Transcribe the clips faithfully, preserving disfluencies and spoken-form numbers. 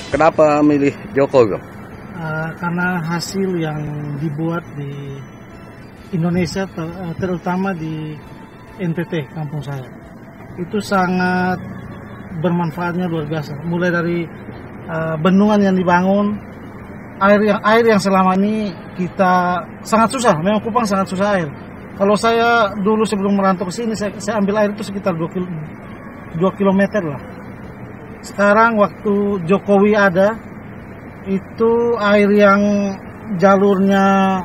Kenapa milih Jokowi, Bang? Uh, karena hasil yang dibuat di Indonesia, ter, terutama di N T T kampung saya, itu sangat bermanfaatnya luar biasa. Mulai dari uh, bendungan yang dibangun, air yang air yang selama ini kita sangat susah. Memang Kupang sangat susah air. Kalau saya dulu sebelum merantau ke sini, saya, saya ambil air itu sekitar dua kilometer lah. Sekarang waktu Jokowi ada, itu air yang jalurnya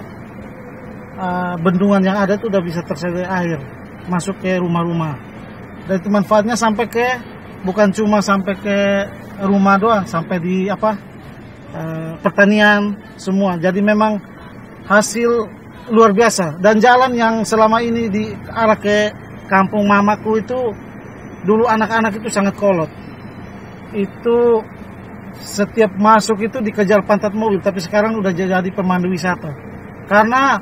uh, bendungan yang ada itu udah bisa tersedia air masuk ke rumah-rumah. Dan itu manfaatnya sampai ke, bukan cuma sampai ke rumah doang, sampai di apa uh, pertanian semua. Jadi memang hasil luar biasa. Dan jalan yang selama ini di arah ke kampung mamaku itu, dulu anak-anak itu sangat kolot. Itu setiap masuk itu dikejar pantat mobil, tapi sekarang udah jadi pemandu wisata. Karena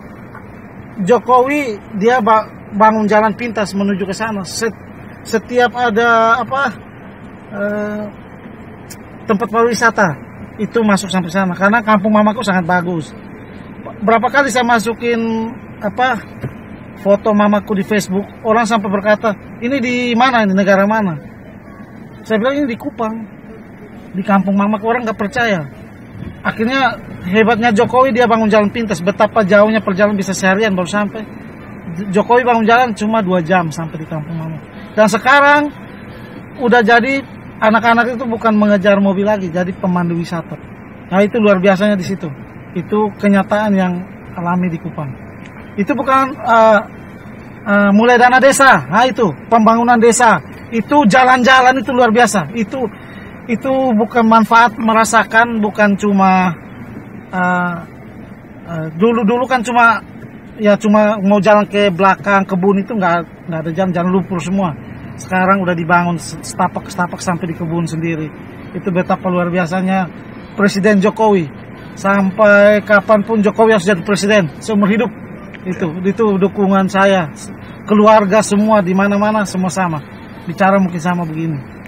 Jokowi dia bangun jalan pintas menuju ke sana. Setiap ada apa eh, tempat pariwisata itu masuk sampai sana. Karena kampung mamaku sangat bagus. Berapa kali saya masukin apa foto mamaku di Facebook, orang sampai berkata, ini di mana, ini negara mana? Saya bilang ini di Kupang, di kampung mamaku. Orang nggak percaya. Akhirnya hebatnya Jokowi, dia bangun jalan pintas. Betapa jauhnya perjalanan, bisa seharian baru sampai. Jokowi bangun jalan cuma dua jam sampai di kampung mamaku. Dan sekarang udah jadi anak-anak itu bukan mengejar mobil lagi, jadi pemandu wisata. Nah itu luar biasanya di situ. Itu kenyataan yang alami di Kupang. Itu bukan uh, uh, mulai dana desa. Nah itu pembangunan desa. Itu jalan-jalan itu luar biasa. Itu itu bukan manfaat merasakan, bukan cuma uh, uh, dulu-dulu kan cuma ya cuma mau jalan ke belakang kebun itu nggak nggak ada jalan, jalan lumpur semua. Sekarang udah dibangun setapak-setapak sampai di kebun sendiri. Itu betapa luar biasanya Presiden Jokowi. Sampai kapanpun Jokowi harus jadi presiden seumur hidup. Itu itu dukungan saya. Keluarga semua di mana-mana semua sama. Bicara mungkin sama begini.